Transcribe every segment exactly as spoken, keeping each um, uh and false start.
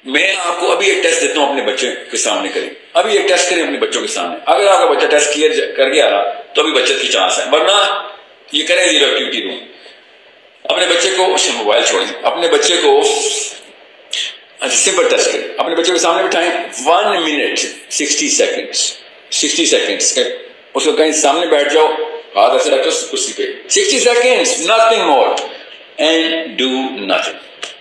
میں آپ کو ابھی ایک ٹیسٹ دیتا ہوں اپنے بچے کے سامنے کریں, ابھی ایک ٹیسٹ کریں اپنے بچوں کے سامنے. اگر آپ کا بچہ ٹیسٹ کلیئر کر گیا تو ابھی بچت کی چانس ہے, ورنہ یہ کریں زیرو ایکٹیویٹی روم. اپنے بچے کو موبائل چھوڑیں, اپنے بچے کو سمپل ٹیسٹ کریں, اپنے بچے کے سامنے بٹھائیں, one minute sixty seconds sixty seconds اس کو کہیں سامنے بیٹھ جاؤ, ہاتھ ایسے رکھو کرسی پہ, sixty seconds nothing more and do nothing.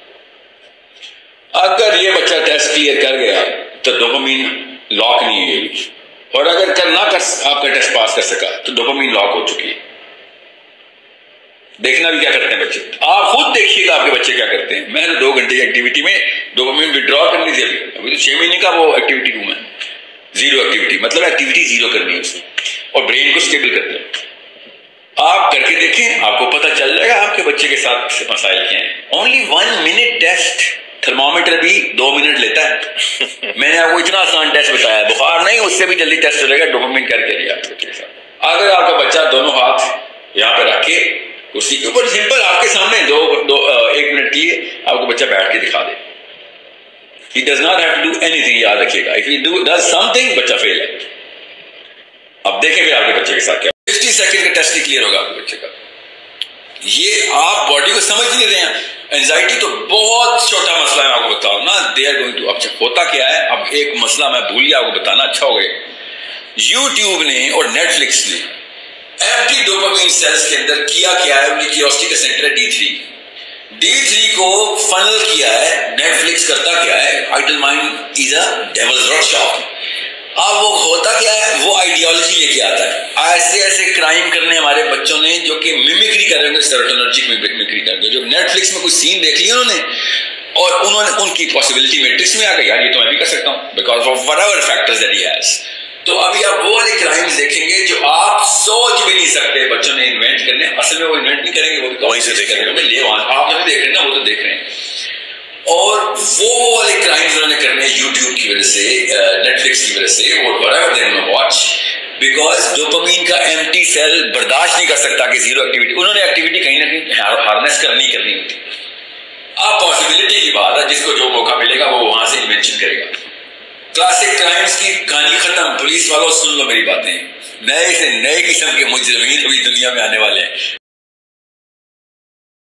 اگر یہ بچہ ٹیسٹ کلیئر کر گیا تو ڈوپامین لاک نہیں ہے, اور اگر کر نہ کر آپ کا ٹیسٹ پاس کر سکا تو ڈوپامین لاک ہو چکی ہے. دیکھنا بھی کیا کرتے ہیں بچے, آپ خود دیکھیے گا آپ کے بچے کیا کرتے ہیں. میں نے دو گھنٹے کی ایکٹیویٹی میں ڈوپامین وڈرا کرنی تھی, ابھی ابھی تو چھ مہینے کا وہ ایکٹیویٹی روم ہے, زیرو ایکٹیویٹی مطلب ایکٹیویٹی زیرو کرنی ہے اس میں, اور برین کو اسٹیبل کرتے ہیں. آپ کر کے دیکھیں, آپ کو پتہ چل جائے گا آپ کے بچے کے ساتھ مسائل کیا ہیں. Only one minute test, thermometer بھی دو منٹ لیتا ہے. میں نے آپ کو اتنا آسان ٹیسٹ بتایا, بخار نہیں اس سے بھی جلدی ٹیسٹ ہو جائے گا, ڈوپامین کر کے لیا آپ کے بچے کے ساتھ. اگر آپ کا بچہ دونوں ہاتھ یہاں پہ رکھ کے کرسی کے اوپر سمپل آپ کے سامنے دو, دو ایک منٹ کے لیے آپ کو بچہ بیٹھ کے دکھا دے, he does not have to do anything, یاد رکھیے گا. if he do does something بچہ فیل ہے. اب دیکھیں گے آپ کے بچے کے ساتھ کیا. سکسٹی سیکنڈ کا ٹیسٹ کلیئر ہوگا آپ کے بچے کا. یہ آپ باڈی کو سمجھ نہیں رہے ہیں. اینزائٹی تو بہت چھوٹا مسئلہ ہے, آپ کو بتاؤ نا, دے آر گوئنگ ٹو. اب ہوتا کیا ہے, اب ایک مسئلہ میں بھول گیا آپ کو بتانا, اچھا ہو گیا. یوٹیوب نے اور نیٹ فلکس نے ایمٹی ڈوپامین سیلز کے اندر کیا کیا ہے, انہیں کیوریوسٹی کا سینٹر ہے ڈی تھری, ڈی تھری کو فنل کیا ہے. نیٹ فلکس کرتا کیا ہے, idle mind is a devil's road shop. اب وہ ہوتا کیا ہے, وہ آئیڈیالوجی لے کے آتا ہے. ایسے ایسے کرائم کرنے ہمارے بچوں نے جو کہ میمکری کر رہے ہوں گے, سیروٹونرجک میمکری کر رہے ہیں, جو نیٹ فلکس میں کوئی سین دیکھ لیا انہوں نے, اور انہوں نے ان کی پاسبلٹی میٹرکس میں آ گئی, یار یہ تو میں بھی کر سکتا ہوں because of whatever factors that he has. تو ابھی آپ وہ والے کرائمز دیکھیں گے جو آپ سوچ بھی نہیں سکتے بچوں نے انوینٹ کرنے. اصل میں وہ انوینٹ نہیں کریں گے, وہ بھی وہیں سے دیکھ رہے ہیں, آپ نہیں دیکھ رہے ہیں نا, وہ تو دیکھ رہے ہیں. اور وہ والے کرائمز انہوں نے کرنے یوٹیوب کی وجہ سے, نیٹ فلکس کی وجہ سے, اور whatever they want to watch, because dopamine کا ایمٹی سیل برداشت نہیں کر سکتا کہ زیرو ایکٹیویٹی. انہوں نے ایکٹیویٹی کہیں نہ کہیں ہارنیس کرنی کرنی ہوتی. آپ پاسبلٹی کی بات ہے, جس کو جو موقع ملے گا وہ وہاں سے انوینشن کرے گا. کلاسک کرائمز کی کہانی ختم. پولیس والوں سن لو میری باتیں, نئے سے نئے قسم کے مجرمین بھی دنیا میں آنے والے ہیں.